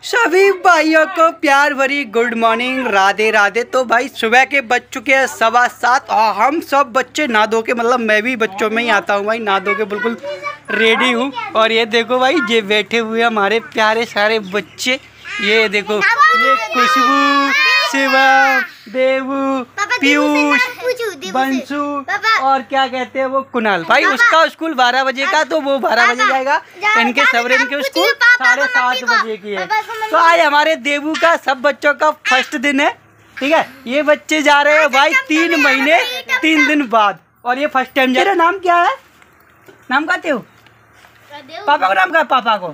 सभी भाइयों को प्यार भरी गुड मॉर्निंग, राधे राधे। तो भाई सुबह के बज चुके हैं 7:15 और हम सब बच्चे नहा धो के, मतलब मैं भी बच्चों में ही आता हूँ भाई, नहा धो के बिल्कुल रेडी हूँ। और ये देखो भाई, ये बैठे हुए हमारे प्यारे सारे बच्चे। ये देखो, ये खुशबू, शिवम, देवू, पीयूष, बंसू और क्या कहते हैं वो कुणाल। भाई उसका स्कूल 12 बजे का, तो वो 12 बजे जाएगा। इनके सबरेन के स्कूल 7:30 बजे की है। तो आज हमारे देवू का, सब बच्चों का फर्स्ट दिन है, ठीक है। ये बच्चे जा रहे हैं भाई 3 महीने 3 दिन बाद, और ये फर्स्ट टाइम जा रहे हैं। नाम क्या है? नाम कहते हो? पापा को नाम क्या है? पापा को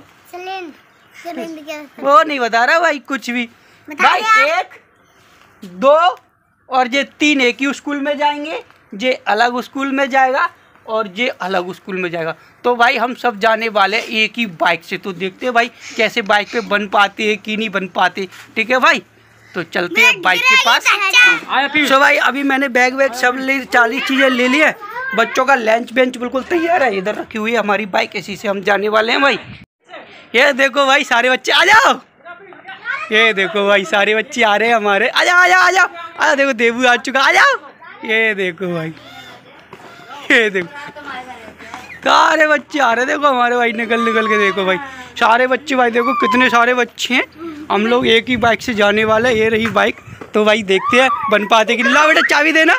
वो नहीं बता रहा भाई कुछ भी। भाई 1, 2 और ये 3 एक ही स्कूल में जाएंगे, ये अलग स्कूल में जाएगा और ये अलग स्कूल में जाएगा। तो भाई हम सब जाने वाले एक ही बाइक से। तो देखते हैं भाई कैसे बाइक पे बन पाते हैं कि नहीं बन पाते, ठीक है भाई। तो चलते हैं बाइक के पास। तो भाई अभी मैंने बैग वैग सब ले, 40 चीज़ें ले ली है। बच्चों का लंच बेंच बिल्कुल तैयार है, इधर रखी हुई है हमारी बाइक, इसी से हम जाने वाले हैं भाई। ये देखो भाई सारे बच्चे आ जाओ। ये देखो भाई सारे बच्चे आ रहे हैं हमारे। आ जाओ आ जाओ आ जाओ आ जाओ। देखो देवू आ चुका, आ जाओ। ये देखो भाई, ये देखो सारे बच्चे आ रहे हैं। देखो हमारे भाई निकल के देखो भाई सारे बच्चे। भाई देखो कितने सारे बच्चे हैं। हम लोग एक ही बाइक से जाने वाले, ये रही बाइक। तो भाई देखते हैं बन पाते कि। ला बेटा चाबी देना।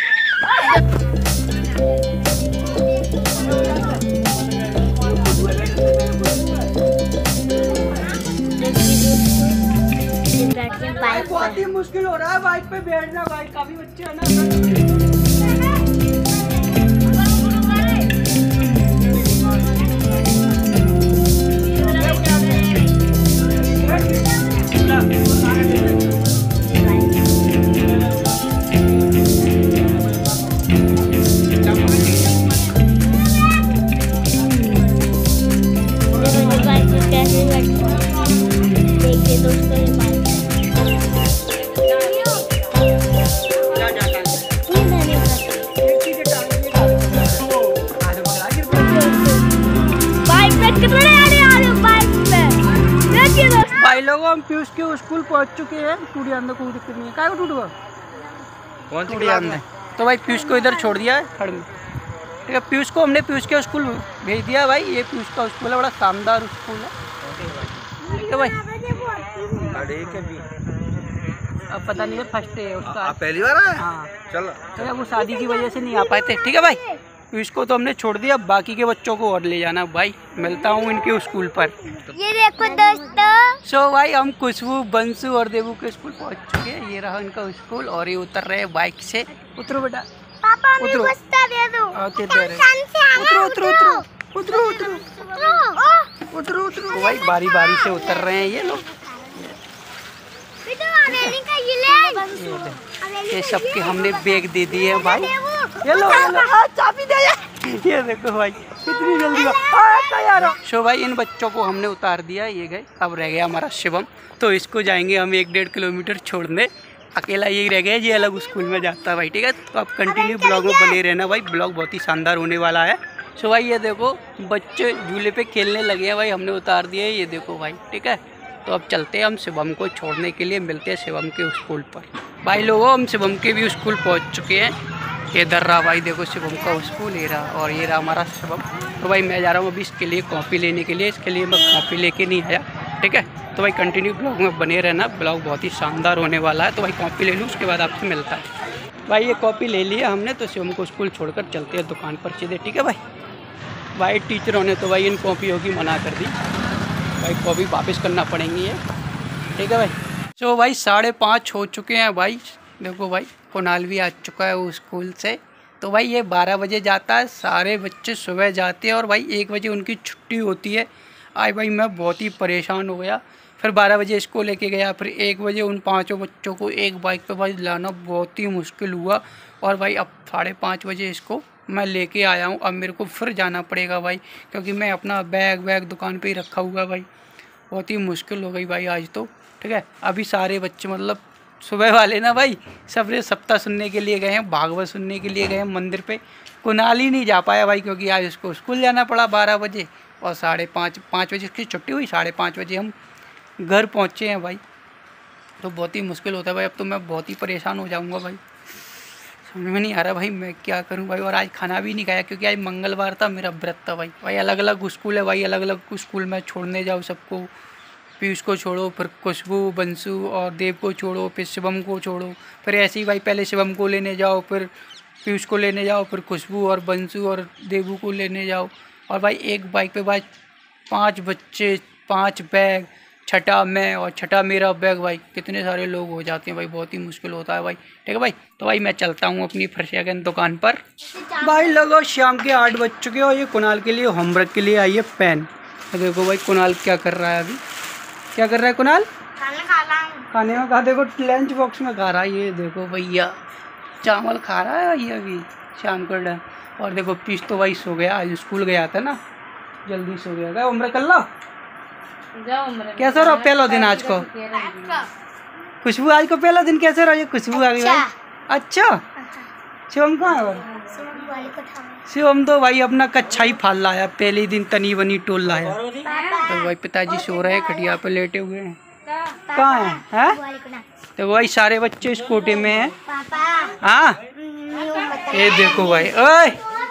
बहुत ही मुश्किल हो रहा है बाइक पे बैठना भाई, काफी बच्चे हैं ना। भाई लोगों हम पीयूष के स्कूल पहुंच चुके हैं। टूटी अंदर कोई दिक्कत नहीं है। क्या टूट गया? कौन सी अंदर? तो भाई पीयूष को इधर छोड़ दिया है खड़ में, ठीक है। पीयूष को हमने पीयूष के स्कूल भेज दिया भाई। ये पीयूष का स्कूल है, बड़ा शानदार स्कूल है, ठीक है भाई। अब पता नहीं है, फर्स्ट डे है उसका, पहली बार है। हाँ चलो, तो वो शादी की वजह से नहीं आ पाए थे, ठीक है भाई। पीयूष को तो हमने छोड़ दिया, बाकी के बच्चों को और ले जाना भाई। मिलता हूँ इनके स्कूल पर। ये देखो दोस्तों। सो भाई हम खुशबू, बंसू और देवू के स्कूल पहुँच चुके हैं। ये रहा इनका स्कूल और ये उतर रहे बाइक से। उतरो बेटा, पापा उतरो, दे दो। उतरो उतरो उतरो उतरो उतरो उतरो उतरो। भाई बारी बारी से उतर रहे हैं ये लोग। ये सबके हमने बैग दे दिए हैं भाई। ये लो चाबी दे। ये देखो भाई कितनी जल्दी तैयार हो। सो भाई इन बच्चों को हमने उतार दिया, ये गए। अब रह गया हमारा शिवम, तो इसको जाएंगे हम 1-1.5 किलोमीटर छोड़ने। अकेला यही रह गया, ये अलग स्कूल में जाता है भाई, ठीक है। तो आप कंटिन्यू ब्लॉग में बने रहना भाई, ब्लॉग बहुत ही शानदार होने वाला है। सो भाई ये देखो बच्चे झूले पे खेलने लगे हैं भाई, हमने उतार दिए। ये देखो भाई, ठीक है। तो अब चलते हैं हम शिवम को छोड़ने के लिए। मिलते हैं शिवम के स्कूल पर। भाई लोगों हम शिवम के भी स्कूल पहुंच चुके हैं। इधर रहा भाई, देखो शिवम का स्कूल ये रहा, और ये रहा हमारा शिवम। तो भाई मैं जा रहा हूँ अभी इसके लिए कॉपी लेने के लिए। इसके लिए मैं कॉपी लेके नहीं आया, ठीक है। तो भाई कंटिन्यू ब्लॉग में बने रहना, ब्लॉग बहुत ही शानदार होने वाला है। तो भाई कॉपी ले लूँ, उसके बाद आपसे मिलता है। भाई ये कॉपी ले लिया हमने, तो शिवम को स्कूल छोड़कर चलते हैं दुकान पर सीधे, ठीक है भाई। भाई टीचरों ने तो भाई इन कॉपियों की मना कर दी भाई, कॉपी वापस करना पड़ेंगी है, ठीक है भाई। सो भाई 5:30 हो चुके हैं भाई। देखो भाई कुणाल भी आ चुका है वो स्कूल से। तो भाई ये 12 बजे जाता है, सारे बच्चे सुबह जाते हैं और भाई 1 बजे उनकी छुट्टी होती है। आज भाई मैं बहुत ही परेशान हो गया। फिर 12 बजे इसको लेके गया, फिर 1 बजे उन 5 बच्चों को एक बाइक पे भाई लाना बहुत ही मुश्किल हुआ। और भाई अब 5:30 बजे इसको मैं लेके आया हूँ। अब मेरे को फिर जाना पड़ेगा भाई, क्योंकि मैं अपना बैग दुकान पे ही रखा हुआ भाई। बहुत ही मुश्किल हो गई भाई आज तो, ठीक है। अभी सारे बच्चे मतलब सुबह वाले ना भाई सबरे सप्ताह सुनने के लिए गए हैं, भागवत सुनने के लिए गए हैं मंदिर पे। कुणाल ही नहीं जा पाया भाई, क्योंकि आज उसको स्कूल जाना पड़ा 12 बजे और 5:30 बजे इसकी छुट्टी हुई। 5:30 बजे हम घर पहुँचे हैं भाई, तो बहुत ही मुश्किल होता है भाई। अब तो मैं बहुत ही परेशान हो जाऊँगा भाई, समझ में नहीं आ रहा भाई मैं क्या करूँ भाई। और आज खाना भी नहीं खाया क्योंकि आज मंगलवार था, मेरा व्रत था भाई। भाई अलग अलग स्कूल है भाई, अलग अलग स्कूल में छोड़ने जाओ सबको। पीयूष को छोड़ो, फिर खुशबू, बंसू और देव को छोड़ो, फिर शिवम को छोड़ो, फिर ऐसे ही भाई पहले शिवम को लेने जाओ, फिर पीयूष को लेने जाओ, फिर खुशबू और बंसू और देवू को लेने जाओ। और भाई एक बाइक पे भाई 5 बच्चे, 5 बैग, छठा मैं और छठा मेरा बैग भाई, कितने सारे लोग हो जाते हैं भाई, बहुत ही मुश्किल होता है भाई। ठीक है भाई, तो भाई मैं चलता हूँ अपनी फिर सेकंड दुकान पर। भाई लगो शाम के 8 बज चुके और ये कुणाल के लिए होमवर्क के लिए आई है पेन। तो देखो भाई कुणाल क्या कर रहा है अभी, क्या कर रहा है कुणाल? खाने में खा, देखो लंच बॉक्स में खा रहा है। ये देखो भैया चावल खा रहा है भाई अभी शाम को टाइम। और देखो पीस तो भाई सो गया, आज स्कूल गया था ना, जल्दी सो गया। गया होमवर्क कर लो। कैसा रहा पहला दिन आज को? खुशबू आज को पहला दिन कैसे रहा? ये खुशबू आ गई भाई। अच्छा शिवम कहाँ है? शिवम तो भाई अपना कच्छा ही फाल लाया, पहले दिन तनी बनी टोल लाया। तो भाई पिताजी सो रहे हैं, खटिया पे लेटे हुए हैं। कहाँ है? तो भाई सारे बच्चे इस कोटे में हैं। हाँ ये देखो भाई, ओए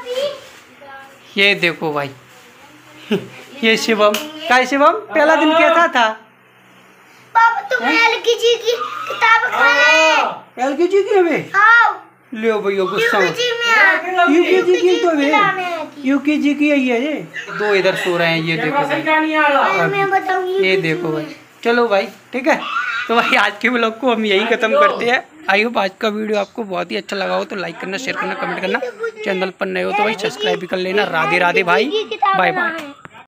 ये देखो भाई ये शिवम का। शिवम पहला दिन कैसा था? पापा तुम एलकेजी की किताब खाए? एलकेजी की हमें? हाँ। ले भैया गुस्सा मत। यूकेजी की तो है, यूकेजी की है ये। 2 इधर सो रहे हैं, ये देखो भाई, ये देखो भाई। चलो भाई ठीक है, तो भाई आज के व्लॉग को हम यही खत्म करते हैं। आई होप आज का वीडियो आपको बहुत ही अच्छा लगा हो तो लाइक करना, शेयर करना, कमेंट करना। चैनल पर नए हो तो भाई सब्सक्राइब भी कर लेना। राधे राधे भाई, बाय बाय।